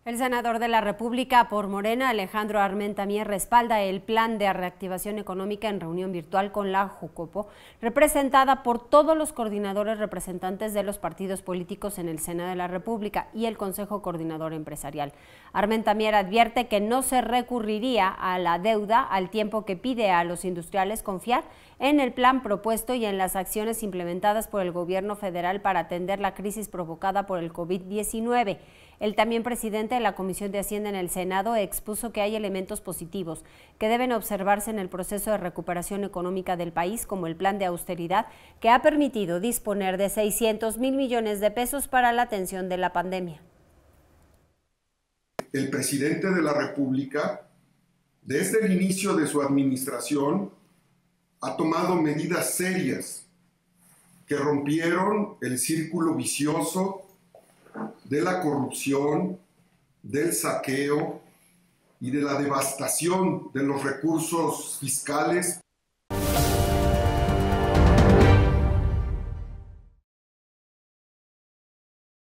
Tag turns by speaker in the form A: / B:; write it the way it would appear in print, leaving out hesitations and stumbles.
A: El senador de la República por Morena, Alejandro Armenta Mier, respalda el plan de reactivación económica en reunión virtual con la Jucopo, representada por todos los coordinadores representantes de los partidos políticos en el Senado de la República y el Consejo Coordinador Empresarial. Armenta Mier advierte que no se recurriría a la deuda al tiempo que pide a los industriales confiar en el plan propuesto y en las acciones implementadas por el gobierno federal para atender la crisis provocada por el COVID-19. El también presidente de la Comisión de Hacienda en el Senado expuso que hay elementos positivos que deben observarse en el proceso de recuperación económica del país, como el plan de austeridad que ha permitido disponer de 600,000 millones de pesos para la atención de la pandemia.
B: El presidente de la República, desde el inicio de su administración, ha tomado medidas serias que rompieron el círculo vicioso de la corrupción, del saqueo y de la devastación de los recursos fiscales